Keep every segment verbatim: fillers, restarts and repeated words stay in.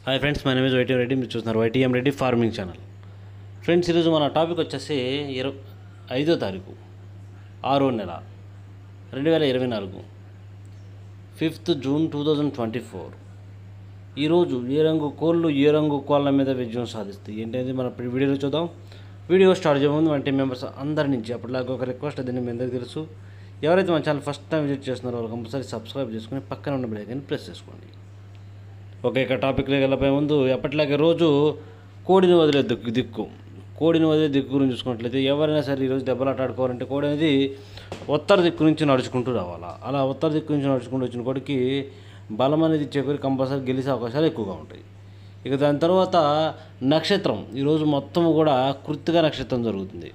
Hi friends, my name is YTM Reddy. మీరు చూస్తున్నారు YTM Reddy farming channel. Friends, ఈరోజు మన టాపిక్ వచ్చేసి ఇరవై ఐదో తారీఖు ఆరో నెల రెండు వేల ఇరవై నాలుగు fifth June two thousand twenty four ఈరోజు ఏ రంగు కోళ్ళు ఏ రంగు కోళ్ళ మీద విజయం సాధిస్తాయి ఏంటనేది మన వీడియోలో చూద్దాం. వీడియో స్టార్ట్ చేయముందు మన టీం మెంబర్స్ అందరి నుంచి అప్పటిలాగా ఒక రిక్వెస్ట్, దీన్ని మీ అందరికీ తెలుసు. ఎవరైతే మన ఛానల్ ఫస్ట్ టైం విజిట్ చేస్తున్నారో వాళ్ళు కంపల్సరీ సబ్స్క్రైబ్ చేసుకుని పక్కన ఉన్న బెల్ ఐకాన్ ప్రెస్ చేసుకోండి. ఓకే, ఇక టాపిక్లోకి వెళ్ళిపోయే ముందు ఎప్పటిలాగే రోజు కోడిని వదిలే దిక్కు దిక్కు కోడిని వదిలే దిక్కు గురించి చూసుకున్నట్లయితే ఎవరైనా సరే ఈరోజు దెబ్బలాట ఆడుకోవాలంటే కోడి అనేది ఉత్తర దిక్కు నుంచి నడుచుకుంటూ రావాలా. అలా ఉత్తర దిక్కు నుంచి నడుచుకుంటూ వచ్చిన కోడికి బలం అనేది చేకూరి కంపల్సరీ గెలిచే అవకాశాలు ఎక్కువగా ఉంటాయి. ఇక దాని తర్వాత నక్షత్రం, ఈరోజు మొత్తం కూడా కృత్తిక నక్షత్రం జరుగుతుంది.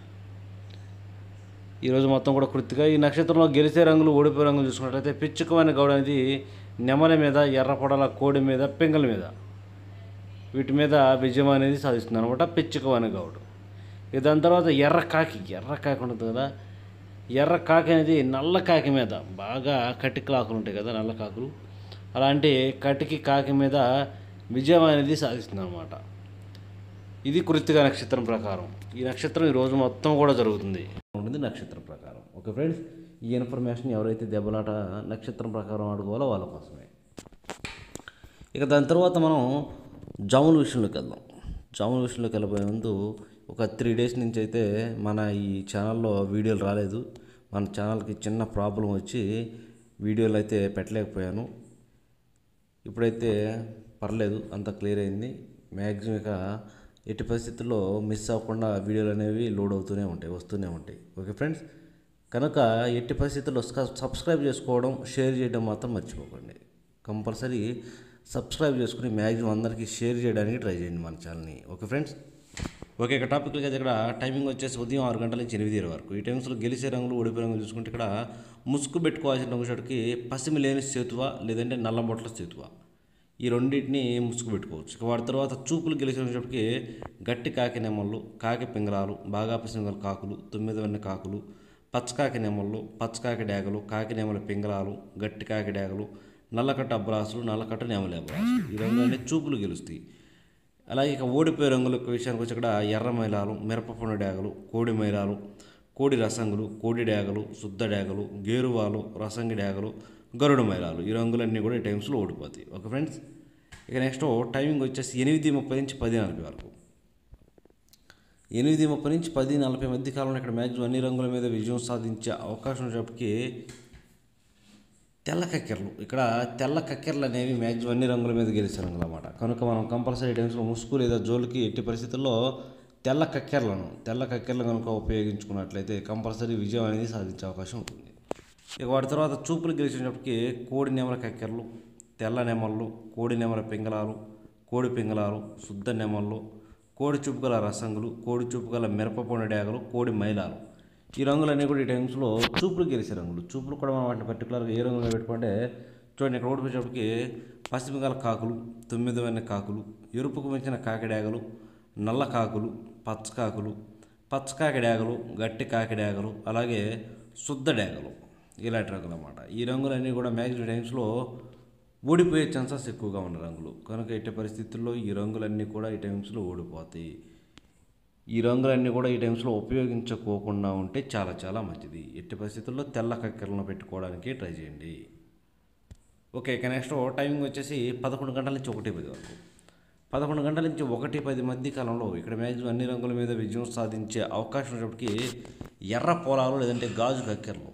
ఈరోజు మొత్తం కూడా కృత్తిక. ఈ నక్షత్రంలో గెలిచే రంగులు ఓడిపోయే రంగులు చూసుకున్నట్లయితే పిచ్చుకమైన గౌడ అనేది నెమలి మీద, ఎర్ర పొడల కోడి మీద, పింగళ మీద, వీటి మీద విజయం అనేది సాధిస్తుంది అనమాట పిచ్చుకమైన గౌడు. ఇక దాని తర్వాత ఎర్ర కాకి ఎర్ర కాకి ఉంటుంది కదా, ఎర్ర కాకి అనేది నల్ల కాకి మీద, బాగా కటికల ఆకులు ఉంటాయి కదా నల్ల కాకులు, అలాంటి కటికి కాకి మీద విజయం అనేది సాధిస్తుంది అనమాట. ఇది కృత్తిక నక్షత్రం ప్రకారం. ఈ నక్షత్రం ఈరోజు మొత్తం కూడా జరుగుతుంది ఉంటుంది నక్షత్రం ప్రకారం. ఓకే ఫ్రెండ్స్, ఈ ఇన్ఫర్మేషన్ ఎవరైతే దెబ్బలాట నక్షత్రం ప్రకారం ఆడుకోవాలో వాళ్ళ కోసమే. ఇక దాని తర్వాత మనం జాముల విషయంలోకి వెళ్దాం. జాముల విషయంలోకి వెళ్ళబోయే ముందు ఒక త్రీ డేస్ నుంచి అయితే మన ఈ ఛానల్లో వీడియోలు రాలేదు. మన ఛానల్కి చిన్న ప్రాబ్లం వచ్చి వీడియోలు అయితే పెట్టలేకపోయాను. ఇప్పుడైతే పర్లేదు, అంత క్లియర్ అయింది. మ్యాక్సిమం ఇక ఎట్టి పరిస్థితుల్లో మిస్ అవ్వకుండా వీడియోలు అనేవి లోడ్ అవుతూనే ఉంటాయి, వస్తూనే ఉంటాయి. ఓకే ఫ్రెండ్స్, కనుక ఎట్టి పరిస్థితుల్లో సబ్స్క్రైబ్ చేసుకోవడం, షేర్ చేయడం మాత్రం మర్చిపోకండి. కంపల్సరీ సబ్స్క్రైబ్ చేసుకుని మ్యాక్సిమం అందరికీ షేర్ చేయడానికి ట్రై చేయండి మన ఛానల్ని. Okay friends. ఓకే, ఇక టాపిక్లకి అయితే ఇక్కడ టైమింగ్ వచ్చేసి ఉదయం ఆరు గంటల నుంచి ఎనిమిది ఇరవై వరకు. ఈ టైమ్స్లో గెలిచే రంగులు ఓడిపోయే రంగులు చూసుకుంటే ఇక్కడ ముసుగు పెట్టుకోవాల్సిన రంగు షర్ట్కి పసిమి లేని సేతువ లేదంటే నల్లబొట్ల సేతువ, ఈ రెండింటిని ముసుగు పెట్టుకోవచ్చు. ఇక వాటి తర్వాత చూపులు గెలిచేటప్పటికి గట్టి కాకి నెమళ్ళు, కాకి పింగళాలు, బాగా పిసింగల కాకులు, తొమ్మిది వెన్న కాకులు, పచ్చకాకి నెమళ్ళు, పచ్చకాకి డేగలు, కాకి నెమల పింగళాలు, గట్టి కాకి డేగలు, నల్లకట్ట అబ్రాసులు, నల్లకట్ట నెమలి అబ్రాసులు, ఈ రంగులన్నీ చూపులు గెలుస్తాయి. అలాగే ఇక ఓడిపోయే రంగుల విషయానికి వచ్చి ఇక్కడ ఎర్ర మైలాలు, మిరపపొండు డేగలు, కోడి మైలాలు, కోడి రసంగులు, కోడి డేగలు, శుద్ధ డేగలు, గేరువాలు, రసంగి డేగలు, గరుడు మైలాలు, ఈ రంగులన్నీ కూడా ఈ టైమ్స్లో ఓడిపోతాయి. Okay friends. ఇక నెక్స్ట్ టైమింగ్ వచ్చేసి ఎనిమిది ముప్పై నుంచి పది నలభై వరకు. ఎనిమిది ముప్పై నుంచి పది నలభై మధ్య కాలంలో ఇక్కడ మ్యాక్సిమం అన్ని రంగుల మీద విజయం సాధించే అవకాశం ఉన్నప్పటికీ తెల్ల కక్కెరలు, ఇక్కడ తెల్ల కక్కెరలు అనేవి మ్యాక్సిమం అన్ని రంగుల మీద గెలిచే రంగులు అన్నమాట. కనుక మనం కంపల్సరీ టైమ్స్లో ముసుగు లేదా జోలికి ఎట్టి పరిస్థితుల్లో తెల్ల కక్కెరలను తెల్ల కక్కెరలు కనుక ఉపయోగించుకున్నట్లయితే కంపల్సరీ విజయం అనేది సాధించే అవకాశం ఉంటుంది. ఇక వాటి తర్వాత చూపులు గెలిచినప్పటికీ కోడి నెమల కక్కెరలు, తెల్ల నెమళ్ళు, కోడి నెమల పింగళాలు, కోడి పింగళాలు, శుద్ధ నెమళ్ళు, కోడి చూపు గల రసంగులు, కోడి చూపు గల మిరపపొండు డేగలు, కోడి మైలాలు, ఈ రంగులన్నీ కూడా ఈ టైమ్స్లో చూపులు గెలిచే రంగులు. చూపులు కూడా మనం వాటిని పర్టికులర్గా ఏ రంగులో పెట్టుకుంటే చూడండి, ఇక్కడ ఓడిపోయేటప్పటికి పసిమిగల కాకులు, తొమ్మిది వెన్న కాకులు, ఎరుపుకు మించిన కాకి డేగలు, నల్ల కాకులు, పచ్చకాకులు, పచ్చకాకి డేగలు, గట్టి కాకి డేగలు, అలాగే శుద్ధ డేగలు, ఇలాంటి రంగులు అన్నమాట. ఈ రంగులన్నీ కూడా మ్యాక్సిమం టైమ్స్లో ఓడిపోయే ఛాన్సెస్ ఎక్కువగా ఉన్న రంగులు. కనుక ఎట్టి పరిస్థితుల్లో ఈ రంగులన్నీ కూడా ఈ టైమ్స్లో ఓడిపోతాయి. ఈ రంగులన్నీ కూడా ఈ టైమ్స్లో ఉపయోగించుకోకుండా ఉంటే చాలా చాలా మంచిది. ఎట్టి పరిస్థితుల్లో తెల్ల కక్కెరలను పెట్టుకోవడానికి ట్రై చేయండి. ఓకే, ఇక నెక్స్ట్ టైమింగ్ వచ్చేసి పదకొండు గంటల నుంచి ఒకటి పది వరకు. పదకొండు గంటల నుంచి ఒకటి పది మధ్య కాలంలో ఇక్కడ మ్యాక్సిమం అన్ని రంగుల మీద విజయం సాధించే అవకాశం ఉన్నప్పటికీ ఎర్ర పొలాలు లేదంటే గాజు కక్కెరలు,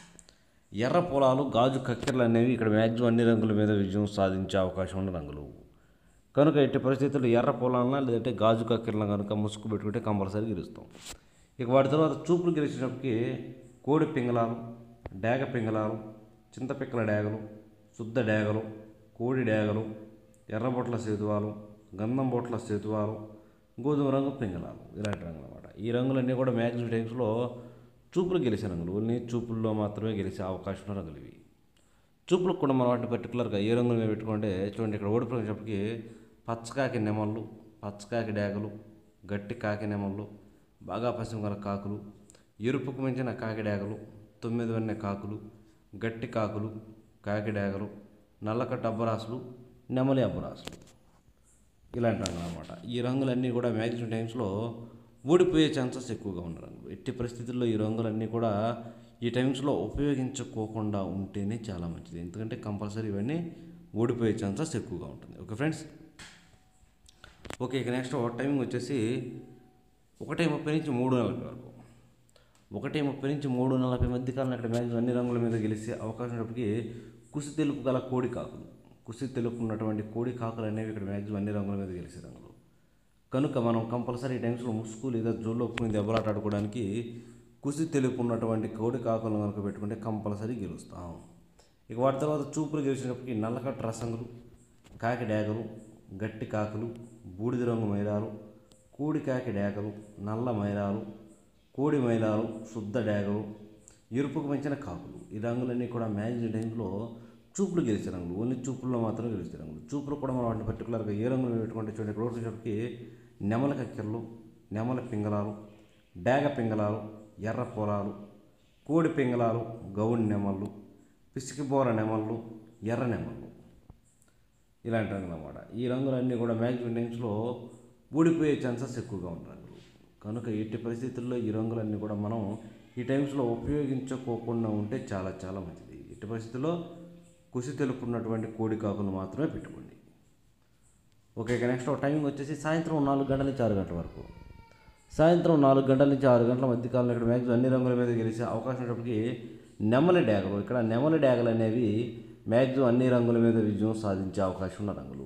ఎర్ర పొలాలు గాజు కక్కెరలు అనేవి ఇక్కడ మ్యాక్సిమం అన్ని రంగుల మీద విజయం సాధించే అవకాశం ఉన్న రంగులు. కనుక ఎట్టి పరిస్థితుల్లో ఎర్ర పొలాలన లేదంటే గాజు కక్కెరలను కనుక ముసుగు పెట్టుకుంటే కంపల్సరీ గెలుస్తాం. ఇక వాటి తర్వాత చూపులు గెలిచినప్పటికీ కోడి పింగళాలు, డేగ పింగళాలు, చింతపిక్కల డేగలు, శుద్ధ డేగలు, కోడి డేగలు, ఎర్రబొట్ల సేతువాలు, గంధం బొట్ల సేతువాలు, గోధుమ రంగు పింగళాలు, ఇలాంటి రంగులు అన్నమాట. ఈ రంగులన్నీ కూడా మ్యాక్సిమం టైమ్స్లో చూపులు గెలిచే రంగులు. ఓన్లీ చూపుల్లో మాత్రమే గెలిచే అవకాశం ఉన్న రంగులు ఇవి. చూపులకు కూడా మనం వాటిని పర్టికులర్గా ఏ రంగులు మీద పెట్టుకుంటే చూడండి, ఇక్కడ ఓడిపోయినప్పటికీ పచ్చకాకి నెమళ్ళు, పచ్చకాకి డేగలు, గట్టి కాకి నెమళ్ళు, బాగా పశ్చిమ గల కాకులు, ఎరుపుకు మించిన కాకి డేగలు, తొమ్మిది వెన్న కాకులు, గట్టి కాకులు, కాకి డేగలు, నల్లకట్ట అబ్బరాసులు, నెమలి అబ్బరాసులు, ఇలాంటి రంగులు అనమాట. ఈ రంగులన్నీ కూడా మ్యాక్సిమం టైమ్స్లో ఓడిపోయే ఛాన్సెస్ ఎక్కువగా ఉన్న రంగులు. ఎట్టి పరిస్థితుల్లో ఈ రంగులన్నీ కూడా ఈ టైమ్స్లో ఉపయోగించుకోకుండా ఉంటేనే చాలా మంచిది. ఎందుకంటే కంపల్సరీ ఇవన్నీ ఓడిపోయే ఛాన్సెస్ ఎక్కువగా ఉంటుంది. Okay friends. ఓకే, ఇక నెక్స్ట్ టైమింగ్ వచ్చేసి ఒకటి ముప్పై నుంచి మూడు నలభై వరకు. ఒకటి ముప్పై నుంచి మూడు నలభై మధ్య కాలంలో ఇక్కడ మ్యాక్సిమం అన్ని రంగుల మీద గెలిచే అవకాశం ఉన్నప్పటికీ కుసి తెలుపు గల కోడి కాకులు కుసి తెలుపు ఉన్నటువంటి కోడి కాకులు అనేవి ఇక్కడ మ్యాక్సిమం అన్ని రంగుల మీద గెలిచే రంగులు కనుక మనం కంపల్సరీ టైమ్స్లో ముసుగు లేదా జోల్లో ఒప్పుకుని దెబ్బలాట ఆడుకోవడానికి కుసి తెలుపు ఉన్నటువంటి కోడి కాకులను కనుక పెట్టుకుంటే కంపల్సరీ గెలుస్తాం. ఇక వాటి తర్వాత చూపులు గెలిచినప్పటికీ నల్లకట్ట రసంగులు, కాకి డ్యాగలు, గట్టి కాకులు, బూడిద రంగు మైలాలు, కోడి కాకి డ్యాగలు, నల్ల మైలాలు, కోడి మైలాలు, శుద్ధ డ్యాగలు, ఎరుపుకు పెంచిన కాకులు. ఈ రంగులన్నీ కూడా మ్యాక్సిమం టైంలో చూపులు గెలిచే రంగులు. ఓన్లీ చూపుల్లో మాత్రమే గెలిచే రంగులు. చూపులు కూడా మనం వాటిని పర్టికులర్గా ఏ రంగులు పెట్టుకుంటే చూడండి. ఇక్కడ వచ్చేటప్పటికి నెమల కక్కెరలు, నెమల పింగళాలు, డాగ పింగళాలు, ఎర్ర పొలాలు, కోడి పింగళాలు, గౌడి నెమళ్ళు, పిసికిబోర నెమళ్ళు, ఎర్ర నెమళ్ళు, ఇలాంటి రంగులు అన్నమాట. ఈ రంగులన్నీ కూడా మ్యాక్సిమం టైమ్స్లో ఊడిపోయే ఛాన్సెస్ ఎక్కువగా ఉన్న రంగులు కనుక ఎట్టి పరిస్థితుల్లో ఈ రంగులన్నీ కూడా మనం ఈ టైమ్స్లో ఉపయోగించుకోకుండా ఉంటే చాలా చాలా మంచిది. ఎట్టి పరిస్థితుల్లో కుసి తెలుపున్నటువంటి కోడి కాకులు మాత్రమే పెట్టుకోండి. ఓకే, ఇక నెక్స్ట్ టైమింగ్ వచ్చేసి సాయంత్రం నాలుగు గంటల నుంచి ఆరు గంటల వరకు. సాయంత్రం నాలుగు గంటల నుంచి ఆరు గంటల మధ్యకాలంలో ఇక్కడ మ్యాక్సిమం అన్ని రంగుల మీద గెలిచే అవకాశం ఉన్నప్పటికీ నెమలి డ్యాగలు ఇక్కడ నెమలి డ్యాగలు అనేవి మ్యాక్సిమం అన్ని రంగుల మీద విజయం సాధించే అవకాశం ఉన్న రంగులు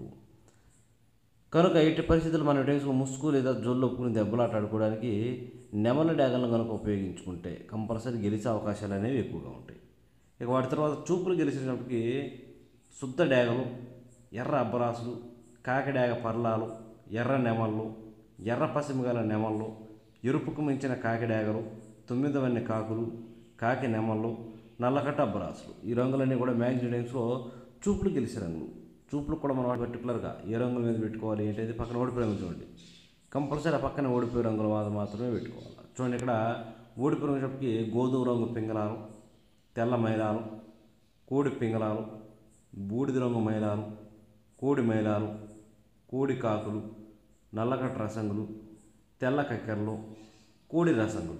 కనుక ఎట్టి పరిస్థితులు మన టైమ్స్లో ముసుగు లేదా జోళ్ళు ఒప్పుకుని దెబ్బలాట ఆడుకోవడానికి నెమలి డ్యాగలను కనుక ఉపయోగించుకుంటే కంపల్సరీ గెలిచే అవకాశాలు అనేవి ఎక్కువగా ఉంటాయి. ఇక వాటి తర్వాత చూపులు గెలిచినప్పటికీ శుద్ధ డ్యాగలు, ఎర్ర అబ్బరాసులు, కాకి డ్యాగ పర్లాలు, ఎర్ర నెమళ్ళు, ఎర్ర పసిమిగల నెమళ్ళు, ఎరుపుకు మించిన కాకి డ్యాగలు, తొమ్మిదవన్ని కాకులు, కాకి నెమళ్ళు, నల్లకట్ట అబ్బరాసులు. ఈ రంగులన్నీ కూడా మ్యాక్సిమం టైమ్స్లో చూపులు గెలిచే రంగులు. చూపులు కూడా మనం పర్టికులర్గా ఏ రంగుల మీద పెట్టుకోవాలి ఏంటంటే పక్కన ఓడిపోయే రంగులు చూడండి. కంపల్సరీ ఆ పక్కన ఓడిపోయే రంగుల మీద మాత్రమే పెట్టుకోవాలి. చూడండి, ఇక్కడ ఓడిపోయే రంగుకి గోధుమ రంగు పింగళాలు, తెల్ల మైలాలు, కోడి పింగళాలు, బూడిద రంగు మైలాలు, కోడి మైలాలు, కోడి కాకులు, నల్లకట్ట రసంగులు, తెల్ల కక్కెరలు, కోడి రసంగులు,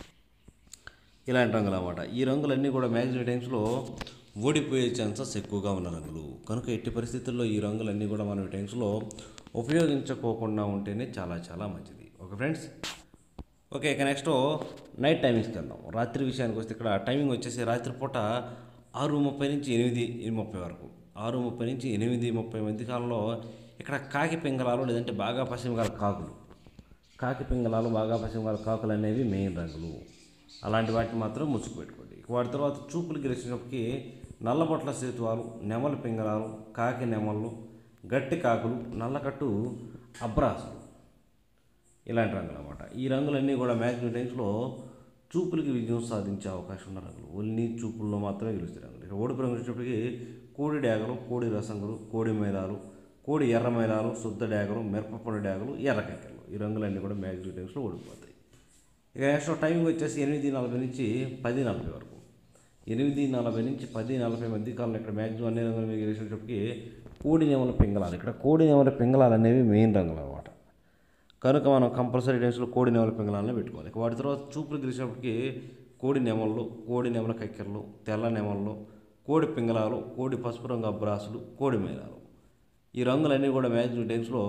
ఇలాంటి రంగులు అన్నమాట. ఈ రంగులన్నీ కూడా మ్యాక్సిమం టైమ్స్లో ఓడిపోయే ఛాన్సెస్ ఎక్కువగా ఉన్న రంగులు కనుక ఎట్టి పరిస్థితుల్లో ఈ రంగులన్నీ కూడా మనం ఈ టైమ్స్లో ఉపయోగించుకోకుండా ఉంటేనే చాలా చాలా మంచిది. Okay friends. ఓకే, ఇక నెక్స్ట్ నైట్ టైమింగ్స్కి వెళ్దాం. రాత్రి విషయానికి వస్తే ఇక్కడ టైమింగ్ వచ్చేసి రాత్రిపూట ఆరు ముప్పై నుంచి ఎనిమిది ముప్పై వరకు ఆరు ముప్పై నుంచి ఎనిమిది ముప్పై మధ్య కాలంలో ఇక్కడ కాకి పింగళాలు లేదంటే బాగా పశ్చిమకాల కాకులు కాకి పింగళాలు బాగా పశ్చిమకాల కాకులు అనేవి మెయిన్ రంగులు. అలాంటి వాటిని మాత్రం ముసుగు పెట్టుకోండి. వాటి తర్వాత చూపులు గెలిచినప్పటికీ నల్లబొట్ల సేతువాలు, నెమల పింగళాలు, కాకి నెమళ్ళు, గట్టి కాకులు, నల్లకట్టు అబ్రాసులు, ఇలాంటి రంగులు అన్నమాట. ఈ రంగులన్నీ కూడా మ్యాక్సిమం టైమ్స్లో చూపులకి విజయం సాధించే అవకాశం ఉన్న రంగులు. ఓన్లీ చూపుల్లో మాత్రమే గెలుస్తాయి రంగులు. ఇక్కడ ఓడిపు రంగు వచ్చేటప్పటికి కోడి డ్యాగలు, కోడి రసంగులు, కోడి మైలాలు, కోడి ఎర్ర మైలాలు, శుద్ధ డ్యాగలు, మిరపపొడి డ్యాగలు, ఎర్ర కక్కెరలు. ఈ రంగులన్నీ కూడా మ్యాక్సిమం టైమ్స్లో ఓడిపోతాయి. ఇక నెక్స్ట్ టైమింగ్ వచ్చేసి ఎనిమిది నలభై నుంచి పది నలభై వరకు ఎనిమిది నలభై నుంచి పది నలభై మధ్య కాలంలో ఇక్కడ మ్యాక్సిమం అన్ని రంగుల మీద గెలిచేటప్పటికి కోడి నెమల పింగళాలు ఇక్కడ కోడి నెమల పింగళాలు అనేవి మెయిన్ రంగులు అన్నమాట. కనుక మనం కంపల్సరీ టైమ్స్లో కోడి నెమల పింగళాలను పెట్టుకోవాలి. వాటి తర్వాత చూపులు గెలిచినప్పటికీ కోడి నెమళ్ళు, కోడి నెమల కక్కెరలు, తెల్ల నెమళ్ళు, కోడి పింగళాలు, కోడి పసుపు రంగు అబ్రాసులు, కోడి మేళాలు. ఈ రంగులన్నీ కూడా మ్యాక్సిమం టైమ్స్లో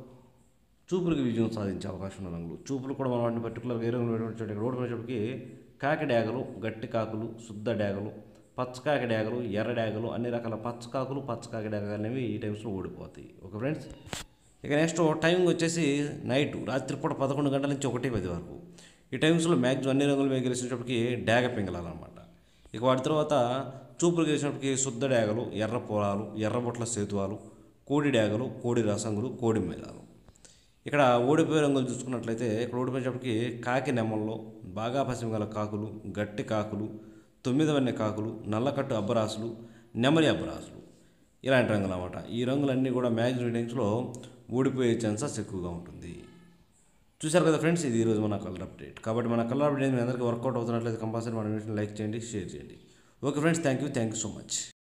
చూపులకు విజయం సాధించే అవకాశం ఉన్న రంగులు. చూపులు కూడా మనం వాటిని పర్టికులర్గా ఏ రంగులు పెట్టుకుంటే ఇక్కడ రోడ్డు వచ్చేటప్పటికి కాకి డ్యాగలు, గట్టి కాకులు, శుద్ధ డ్యాగలు, పచ్చకాకి డ్యాగలు, ఎర్ర డ్యాగలు, అన్ని రకాల పచ్చకాకులు, పచ్చకాకి డ్యాగలు అనేవి ఈ టైమ్స్లో ఓడిపోతాయి. Okay friends. ఇక నెక్స్ట్ టైమింగ్ వచ్చేసి నైట్ రాత్రిపూట పదకొండు గంటల నుంచి ఒకటి పది వరకు ఈ టైమ్స్లో మ్యాక్సిమం అన్ని రంగుల మీద గెలిచినప్పటికీ డ్యాగ పింగళాలు అనమాట. ఇక వాటి తర్వాత చూపులు గెలిచినప్పటికీ శుద్ధ డ్యాగలు, ఎర్ర పొలాలు, ఎర్రబొట్ల సేతువాలు, కోడి డ్యాగలు, కోడి రసంగులు, కోడి మేళాలు. ఇక్కడ ఓడిపోయే రంగులు చూసుకున్నట్లయితే ఇక్కడ ఓడిపోయేటప్పటికి కాకి నెమల్లో, బాగా పశ్చిమగల కాకులు, గట్టి కాకులు, తొమ్మిదవన్నీ కాకులు, నల్లకట్టు అబ్బరాసులు, నెమలి అబ్బరాసులు, ఇలాంటి రంగులు అన్నమాట. ఈ రంగులన్నీ కూడా మ్యాక్సిమం టైమ్స్లో ఓడిపోయే ఛాన్సెస్ ఎక్కువగా ఉంటుంది. చూశారు కదా ఫ్రెండ్స్, ఇది ఈరోజు మన కలర్ అప్డేట్. కాబట్టి మన కలర్ అప్డేట్ మీ అందరికీ వర్కౌట్ అవుతున్నట్లయితే కంపల్సరీ మన వీడియోని లైక్ చేయండి, షేర్ చేయండి. Okay friends, thank you thank you so much.